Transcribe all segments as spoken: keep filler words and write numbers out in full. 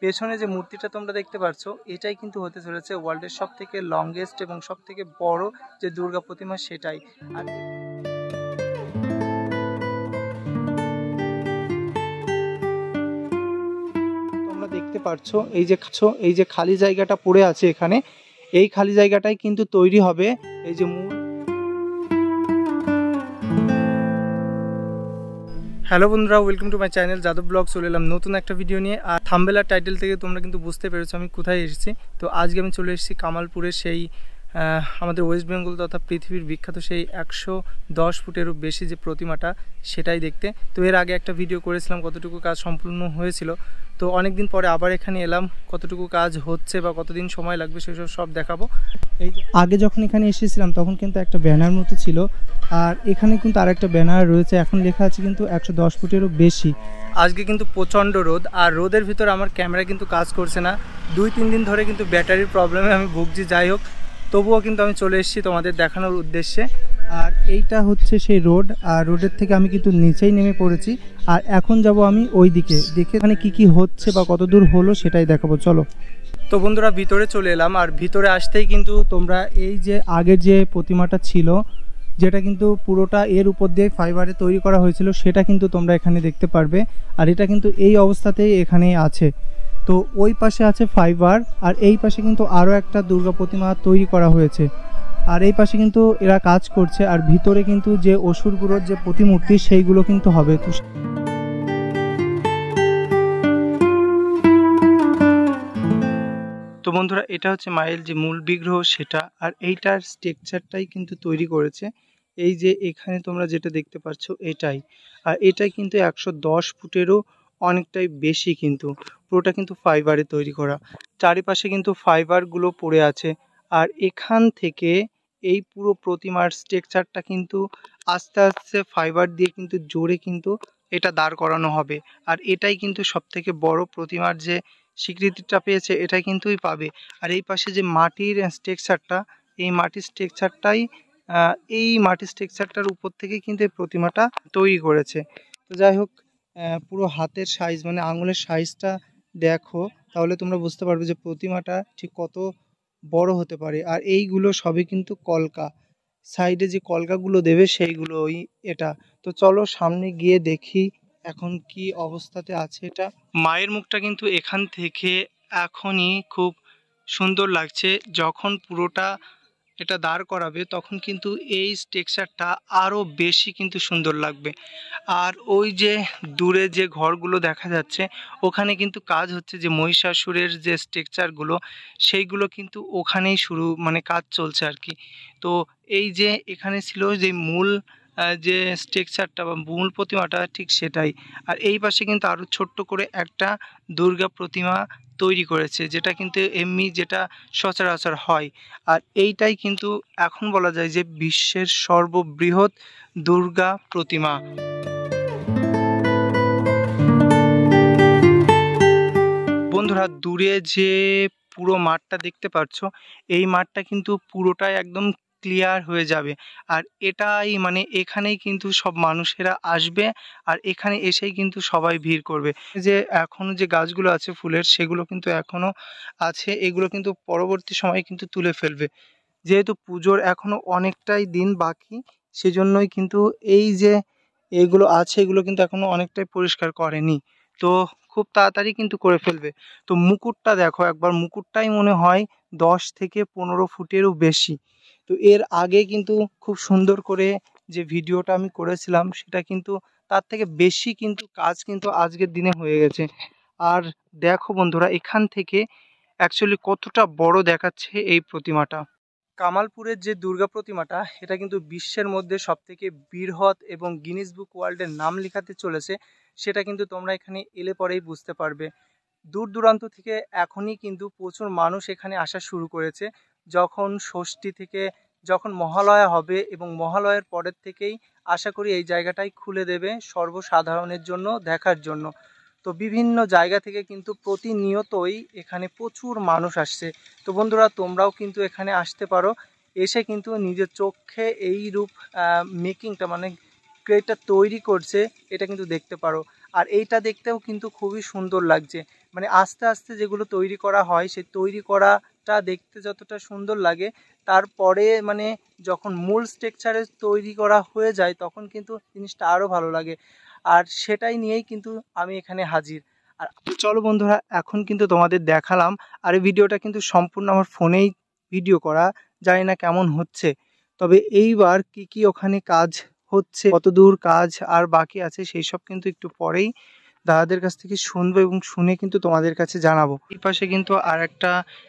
পেছনে যে মূর্তিটা তোমরা দেখতে পাচ্ছ এটাই কিন্তু হতে চলেছে ওয়ার্ল্ডের সব থেকে লংগেস্ট এবং সব থেকে বড় যে দুর্গা প্রতিমা সেটাই। আর তোমরা দেখতে পাচ্ছ এই যে এই যে খালি জায়গাটা পড়ে আছে এখানে, এই খালি জায়গাটাই কিন্তু তৈরি হবে এই যে মূল। হ্যালো বন্ধুরা, welcome to my channel Yadav blog. চলে এলাম নতুন একটা ভিডিও নিয়ে। আর থাম্বনেল আর টাইটেল থেকে তোমরা কিন্তু বুঝতে পেরেছো আমি কোথায় এসেছি। তো আজকে আমি চলে এসেছি কামালপুরের সেই আমাদের ওয়েস্ট বেঙ্গল তথা পৃথিবীর বিখ্যাত সেই একশো দশ ফুটেরও বেশি যে প্রতিমাটা সেটাই দেখতে। তো এর আগে একটা ভিডিও করেছিলাম কতটুকু কাজ সম্পূর্ণ হয়েছিল। তো অনেক দিন পরে আবার এখানে এলাম, কতটুকু কাজ হচ্ছে বা কতদিন সময় লাগবে সেসব সব দেখাবো। এই আগে যখন এখানে এসেছিলাম তখন কিন্তু একটা ব্যানার মতো ছিল, আর এখানে কিন্তু আর একটা ব্যানার রয়েছে, এখন লেখা আছে কিন্তু একশো দশ ফুটেরও বেশি। আজকে কিন্তু প্রচণ্ড রোদ, আর রোদের ভিতর আমার ক্যামেরা কিন্তু কাজ করছে না। দুই তিন দিন ধরে কিন্তু ব্যাটারির প্রবলেমে আমি ভুগছি। যাই হোক, তবুও কিন্তু আমি চলে এসেছি তোমাদের দেখানোর উদ্দেশ্যে। আর এইটা হচ্ছে সেই রোড, আর রোডের থেকে আমি কিন্তু নিচেই নেমে পড়েছি। আর এখন যাব আমি ওই দিকে, দেখে এখানে কি কি হচ্ছে বা কত দূর হলো সেটাই দেখাবো, চলো। তো বন্ধুরা ভিতরে চলে এলাম, আর ভিতরে আসতেই কিন্তু তোমরা এই যে আগের যে প্রতিমাটা ছিল যেটা কিন্তু পুরোটা এর উপর দিয়ে ফাইবারে তৈরি করা হয়েছিল সেটা কিন্তু তোমরা এখানে দেখতে পারবে। আর এটা কিন্তু এই অবস্থাতেই এখানেই আছে। তো ওই পাশে আছে ফাইবার, আর এই পাশে কিন্তু আরও একটা দুর্গা প্রতিমা তৈরি করা হয়েছে, আর এই পাশে কিন্তু এরা কাজ করছে। আর ভিতরে কিন্তু যে অসুরগুলোর যে প্রতিমূর্তি সেইগুলো কিন্তু হবে। তো তো বন্ধুরা এটা হচ্ছে মায়ের যে মূল বিগ্রহ সেটা, আর এইটার স্ট্রাকচারটাই কিন্তু তৈরি করেছে এই যে এখানে তোমরা যেটা দেখতে পাচ্ছ এটাই। আর এটাই কিন্তু একশো দশ ফুটেরও অনেকটাই বেশি, কিন্তু পুরোটা কিন্তু ফাইবারে তৈরি করা। চারিপাশে কিন্তু ফাইবারগুলো পড়ে আছে, আর এখান থেকে এই পুরো প্রতিমার স্ট্রাকচারটা কিন্তু আস্তে আস্তে ফাইবার দিয়ে কিন্তু জোরে কিন্তু এটা দাঁড় করানো হবে। আর এটাই কিন্তু সবথেকে বড় প্রতিমার যে স্বীকৃতিটা পেয়েছে এটাই কিন্তুই পাবে। আর এই পাশে যে মাটির স্ট্রাকচারটা, এই মাটির স্ট্রাকচারটাই এই মাটির স্ট্রাকচারটার উপর থেকে কিন্তু এই প্রতিমাটা তৈরি করেছে। তো যাই হোক, পুরো হাতের সাইজ মানে আঙুলের সাইজটা দেখো, তাহলে তোমরা বুঝতে পারবে যে প্রতিমাটা ঠিক কত বড় হতে পারে। আর এইগুলো সবই কিন্তু কলকা, সাইডে যে কলকাগুলো দেবে সেইগুলোই এটা। তো চলো সামনে গিয়ে দেখি এখন কি অবস্থাতে আছে এটা। মায়ের মুখটা কিন্তু এখান থেকে এখনই খুব সুন্দর লাগছে, যখন পুরোটা এটা দাঁড় করাবে তখন কিন্তু এই স্ট্রাকচারটা আরও বেশি কিন্তু সুন্দর লাগবে। আর ওই যে দূরে যে ঘরগুলো দেখা যাচ্ছে ওখানে কিন্তু কাজ হচ্ছে, যে মহিষাসুরের যে স্ট্রাকচারগুলো সেইগুলো কিন্তু ওখানেই শুরু মানে কাজ চলছে আর কি। তো এই যে এখানে ছিল যে মূল যে স্ট্রাকচারটা বা মূল প্রতিমাটা ঠিক সেটাই। আর এই পাশে কিন্তু আরও ছোট্ট করে একটা দুর্গা প্রতিমা তৈরি করেছে, যেটা কিন্তু এমনি যেটা সচরাচর হয়। আর এইটাই কিন্তু এখন বলা যায় যে বিশ্বের সর্ববৃহৎ দুর্গা প্রতিমা। বন্ধুরা দূরে যে পুরো মাঠটা দেখতে পাচ্ছ এই মাঠটা কিন্তু পুরোটাই একদম ক্লিয়ার হয়ে যাবে। আর এটাই মানে এখানেই কিন্তু সব মানুষেরা আসবে, আর এখানে এসেই কিন্তু সবাই ভিড় করবে। যে এখনো যে গাছগুলো আছে ফুলের সেগুলো কিন্তু এখনো আছে, এগুলো কিন্তু পরবর্তী সময়ে কিন্তু তুলে ফেলবে, যেহেতু পুজোর এখনো অনেকটাই দিন বাকি। সেজন্যই কিন্তু এই যে এগুলো আছে এগুলো কিন্তু এখনো অনেকটাই পরিষ্কার করেনি, তো খুব তাড়াতাড়ি কিন্তু করে ফেলবে। তো মুকুটটা দেখো একবার, মুকুটটাই মনে হয় দশ থেকে পনেরো ফুটেরও বেশি। তো এর আগে কিন্তু খুব সুন্দর করে যে ভিডিওটা আমি করেছিলাম সেটা কিন্তু তার থেকে বেশি কিন্তু কাজ কিন্তু আজকের দিনে হয়ে গেছে। আর দেখো বন্ধুরা এখান থেকে অ্যাকচুয়ালি কতটা বড় দেখাচ্ছে এই প্রতিমাটা। কামালপুরের যে দুর্গা প্রতিমাটা এটা কিন্তু বিশ্বের মধ্যে সবথেকে বৃহৎ এবং গিনিস বুক ওয়ার্ল্ডের নাম লেখাতে চলেছে, সেটা কিন্তু তোমরা এখানে এলে পরেই বুঝতে পারবে। দূর দূরান্ত থেকে এখনই কিন্তু প্রচুর মানুষ এখানে আসা শুরু করেছে, যখন ষষ্ঠী থেকে যখন মহালয়া হবে এবং মহালয়ার পরের থেকেই আশা করি এই জায়গাটাই খুলে দেবে সর্বসাধারণের জন্য দেখার জন্য। তো বিভিন্ন জায়গা থেকে কিন্তু প্রতিনিয়তই এখানে প্রচুর মানুষ আসছে। তো বন্ধুরা তোমরাও কিন্তু এখানে আসতে পারো, এসে কিন্তু নিজের চোখে এই রূপ মেকিংটা মানে ক্রেটা তৈরি করছে এটা কিন্তু দেখতে পারো। আর এইটা দেখতেও কিন্তু খুবই সুন্দর লাগছে, মানে আস্তে আস্তে যেগুলো তৈরি করা হয় সেই তৈরি করাটা দেখতে যতটা সুন্দর লাগে, তারপরে মানে যখন মূল স্ট্রাকচারে তৈরি করা হয়ে যায় তখন কিন্তু জিনিসটা আরও ভালো লাগে। আর সেটাই নিয়েই কিন্তু আমি এখানে হাজির। আর চলো বন্ধুরা, এখন কিন্তু তোমাদের দেখালাম, আর এই ভিডিওটা কিন্তু সম্পূর্ণ আমার ফোনেই ভিডিও করা, জানি না কেমন হচ্ছে। তবে এইবার কি কি ওখানে কাজ হচ্ছে, কত দূর কাজ আর বাকি আছে, সেই সব কিন্তু একটু পরেই দাদাদের কাছ থেকে শুনবো এবং শুনে কিন্তু তোমাদের কাছে জানাবো। এই পাশে কিন্তু আর একটা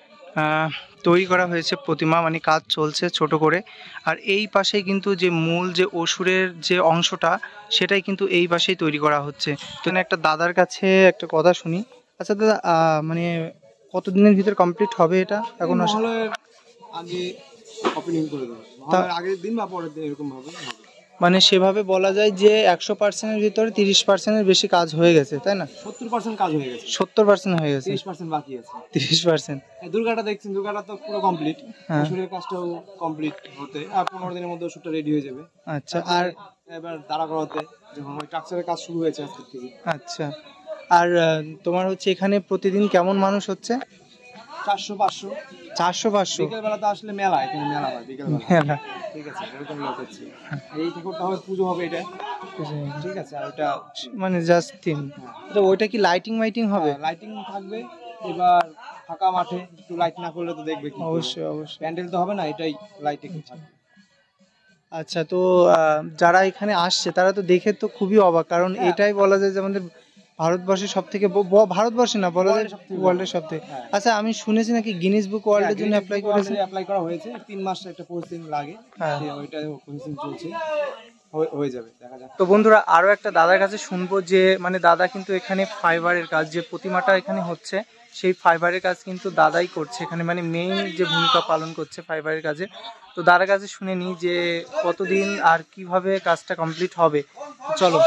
তৈরি করা হয়েছে প্রতিমা, মানে কাজ চলছে ছোট করে। আর এই পাশে কিন্তু যে মূল যে অসুরের যে অংশটা, সেটাই কিন্তু এই পাশেই তৈরি করা হচ্ছে। তো একটা দাদার কাছে একটা কথা শুনি। আচ্ছা দাদা, মানে কতদিনের ভিতর কমপ্লিট হবে এটা? এখন আগে ওপেনিং করে দেবো, তার আগের দিন বা পরের দিন এরকম ভাবে হবে। মানে সেভাবে বলা যায় যে একশো পার্সেন্টের ভিতরে তিরিশ পার্সেন্টের বেশি কাজ হয়ে গেছে, তাই না? সত্তর পার্সেন্ট কাজ হয়ে গেছে। সত্তর পার্সেন্ট হয়ে গেছে, তিরিশ পার্সেন্ট বাকি আছে। তিরিশ পার্সেন্ট। দুর্গাটা দেখছেন, দুর্গাটা তো পুরো কমপ্লিট, ওষুধের কাজটাও কমপ্লিট হতে আর পনেরো দিনের মধ্যে ওষুধটা রেডি হয়ে যাবে। আচ্ছা, আর এবার দাঁড়া করাতে যখন ওই স্ট্রাকচারের কাজ শুরু হয়েছে আজকে থেকে। আচ্ছা, আর তোমার হচ্ছে এখানে প্রতিদিন কেমন মানুষ হচ্ছে? চারশো পাঁচশো। চারশো পাঁচশো? বিকেলবেলা তো আসলে মেলা, এখানে মেলা হয় বিকেলবেলা। মেলা, ঠিক আছে, এরকম লোক হচ্ছে। এই ঠাকুরটা হবে, পুজো হবে এটা, ঠিক আছে। আর ওটা মানে জাস্ট থিম। তো ওইটা কি লাইটিং মাইটিং হবে? লাইটিং থাকবে। এবার ফাঁকা মাঠে একটু লাইট না করলে তো দেখবে কি? অবশ্যই অবশ্যই, প্যান্ডেল তো হবে না, এটাই লাইটিং থাকবে। আচ্ছা, তো যারা এখানে আসছে তারা তো দেখে তো খুবই অবাক, কারণ এটাই বলা যায় যে আমাদের ভারতবর্ষের সব থেকে, ভারতবর্ষে না বলা যায় ওয়ার্ল্ডের সব থেকে। আচ্ছা, আমি শুনেছি নাকি গিনিস বুক ওয়ার্ল্ডের জন্য অ্যাপ্লাই করেছে? অ্যাপ্লাই করা হয়েছে, তিন মাস একটা প্রসেসিং লাগে, ওইটা প্রসেসিং চলছে, হয়ে যাবে, দেখা যাক। তো বন্ধুরা, আরও একটা দাদার কাছে শুনবো যে মানে দাদা কিন্তু এখানে ফাইবারের কাজ, যে প্রতিমাটা এখানে হচ্ছে সেই ফাইবারের কাজ কিন্তু দাদাই করছে এখানে, মানে মেইন যে ভূমিকা পালন করছে ফাইবারের কাজে। তো দাদার কাছে শুনে নিই যে কতদিন আর কিভাবে কাজটা কমপ্লিট হবে, চলো।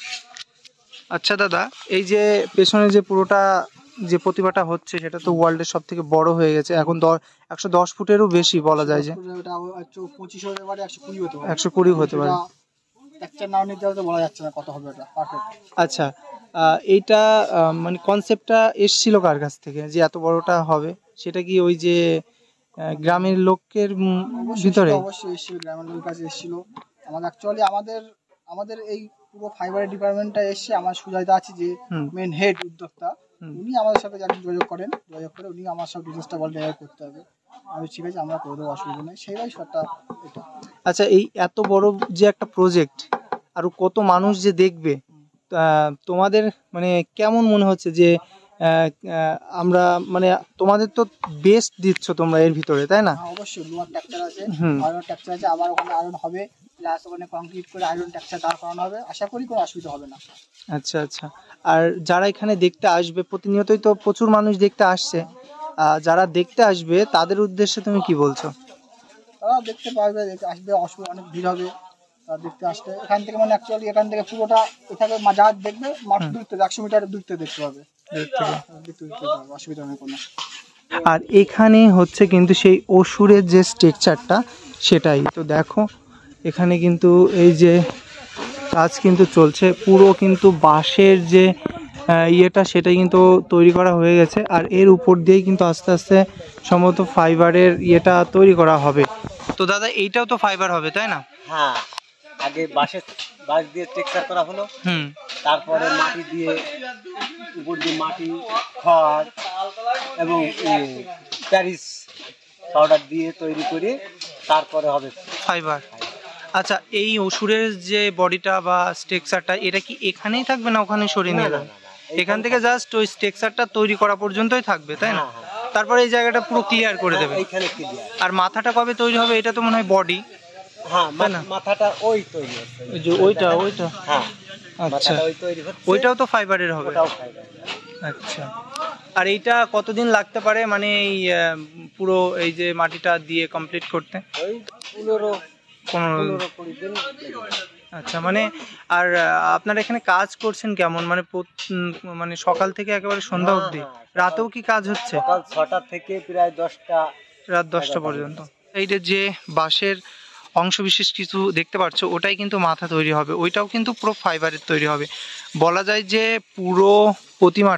আচ্ছা দাদা, এই যে পেছনে যে পুরোটা যে প্রতিমাটা হচ্ছে সেটা তো ওয়ার্ল্ডের সব থেকে বড় হয়ে গেছে, এখন একশো দশ ফুটেরও বেশি বলা যায়, যে একশো কুড়ি হতে পারে। আচ্ছা, এইটা মানে কনসেপ্টটা এসছিল কার কাছ থেকে যে এত বড়টা হবে? সেটা কি ওই যে গ্রামের লোকের ভিতরে? অবশ্যই এসেছিল, গ্রামের লোকের কাছে এসেছিল। আমাদের অ্যাকচুয়ালি আমাদের আমাদের এই পুরো ফাইবারের ডিপার্টমেন্টটা এসে আমার সুজাতা আছে যে মেন হেড উদ্যোক্তা, উনি আমাদের সাথে যাকে যোগাযোগ করেন, যোগাযোগ করে উনি আমার সাথে ডিটেলসটা বলতে করতে হবে। আমি ঠিক আছে, আমরা করে দেবো, অসুবিধা নেই, সেইটাই সবটা এটা। আচ্ছা, এই এত বড় যে একটা প্রজেক্ট, আর কত মানুষ যে দেখবে, তোমাদের মানে কেমন মনে হচ্ছে যে আমরা মানে তোমাদের তো বেস্ট দিচ্ছ তোমরা এর ভিতরে, তাই না? অবশ্যই, লোহার ট্রাকচার আছে, আয়রন ট্রাকচার আছে, আবার ওখানে আয়রন হবে, প্লাস ওখানে কংক্রিট করে আয়রন ট্রাকচার দাঁড় করানো হবে, আশা করি কোনো অসুবিধা হবে না। আচ্ছা আচ্ছা, আর যারা এখানে দেখতে আসবে, প্রতিনিয়তই তো প্রচুর মানুষ দেখতে আসছে, যারা দেখতে আসবে তাদের উদ্দেশ্যে তুমি কি বলছো? তারা দেখতে পারবে, আসবে, অসুবিধা, অনেক ভিড় হবে, তারা দেখতে আসতে এখান থেকে, মানে অ্যাকচুয়ালি এখান থেকে পুরোটা এখানে যা দেখবে মাত্র দূর থেকে একশো মিটার দূর থেকে দেখতে পাবে, অসুবিধা নেই কোনো। আর এখানে হচ্ছে কিন্তু সেই অসুরের যে স্ট্রাকচারটা সেটাই তো দেখো, এখানে কিন্তু এই যে কাজ কিন্তু চলছে, পুরো কিন্তু বাঁশের যে ইয়েটা সেটাই কিন্তু তৈরি করা হয়ে গেছে, আর এর উপর দিয়েই কিন্তু আস্তে আস্তে সম্ভবত ফাইবারের ইয়েটা তৈরি করা হবে। তো দাদা, এইটাও তো ফাইবার হবে, তাই না? হ্যাঁ, আগে বাঁশের বাঁশ দিয়ে টেক্সচার করা হলো, হুম, তারপরে মাটি দিয়ে, উপর দিয়ে মাটি, খড় এবং প্যারিস পাউডার দিয়ে তৈরি করে তারপরে হবে ফাইবার। আচ্ছা, এই অসুরের যে বডিটা বা স্ট্রাকচারটা, এটা কি এখানেই থাকবে না ওখানে সরিয়ে নিয়ে যাবে? এখান থেকে জাস্ট ওই স্ট্রাকচারটা তৈরি করা পর্যন্তই থাকবে, তাই না? তারপরে এই জায়গাটা পুরো ক্লিয়ার করে দেবে। আর মাথাটা কবে তৈরি হবে? এটা তো মনে হয় বডি। হ্যাঁ, মাথাটা ওই তৈরি হচ্ছে, ওই যে ওইটা ওইটা হ্যাঁ, আচ্ছা, ওই তৈরি হচ্ছে, ওইটাও তো ফাইবারের হবে? ওটাও ফাইবার। আচ্ছা, আর এইটা কতদিন লাগতে পারে, মানে এই পুরো এই যে মাটিটা দিয়ে কমপ্লিট করতে? ওই পনেরো পনেরো কুড়ি দিন। আচ্ছা, মানে আর আপনারা এখানে কাজ করছেন কেমন, মানে মানে সকাল থেকে একেবারে সন্ধ্যা অবধি? রাতেও কি কাজ হচ্ছে? সকাল ছটা থেকে প্রায় দশটা, রাত দশটা পর্যন্ত। এইটা যে বাঁশের অংশ বিশেষ কিছু দেখতে পাচ্ছ, ওটাই কিন্তু মাথা তৈরি হবে, ওইটাও কিন্তু পুরো ফাইবারের তৈরি হবে। বলা যায় যে পুরো প্রতিমাটা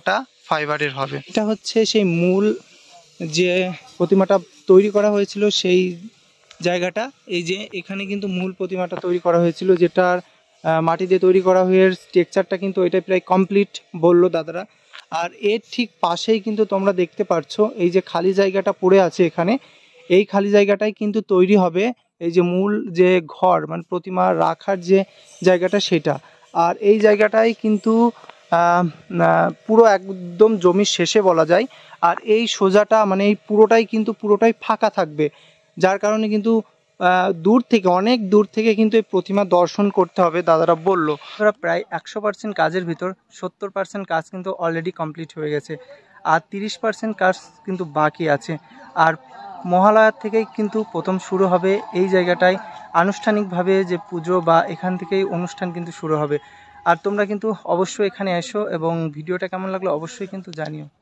ফাইবারের হবে। এটা হচ্ছে সেই মূল যে প্রতিমাটা তৈরি করা হয়েছিল সেই জায়গাটা। এই যে এখানে কিন্তু মূল প্রতিমাটা তৈরি করা হয়েছিল, যেটার মাটি দিয়ে তৈরি করা হয়ে স্ট্রাকচারটা কিন্তু এটা প্রায় কমপ্লিট বললো দাদারা। আর এর ঠিক পাশেই কিন্তু তোমরা দেখতে পাচ্ছ এই যে খালি জায়গাটা পড়ে আছে এখানে, এই খালি জায়গাটাই কিন্তু তৈরি হবে এই যে মূল যে ঘর মানে প্রতিমা রাখার যে জায়গাটা সেটা। আর এই জায়গাটাই কিন্তু পুরো একদম জমির শেষে বলা যায়। আর এই সোজাটা মানে এই পুরোটাই কিন্তু পুরোটাই ফাঁকা থাকবে, যার কারণে কিন্তু দূর থেকে অনেক দূর থেকে কিন্তু এই প্রতিমা দর্শন করতে হবে দাদারা বললো। ওরা প্রায় একশো পার্সেন্ট কাজের ভিতর সত্তর পার্সেন্ট কাজ কিন্তু অলরেডি কমপ্লিট হয়ে গেছে, আর তিরিশ পার্সেন্ট কাজ কিন্তু বাকি আছে। আর মহালয়ার থেকেই কিন্তু প্রথম শুরু হবে এই জায়গাটায় আনুষ্ঠানিকভাবে যে পুজো বা এখান থেকেই অনুষ্ঠান কিন্তু শুরু হবে। আর তোমরা কিন্তু অবশ্যই এখানে এসো এবং ভিডিওটা কেমন লাগলো অবশ্যই কিন্তু জানিও।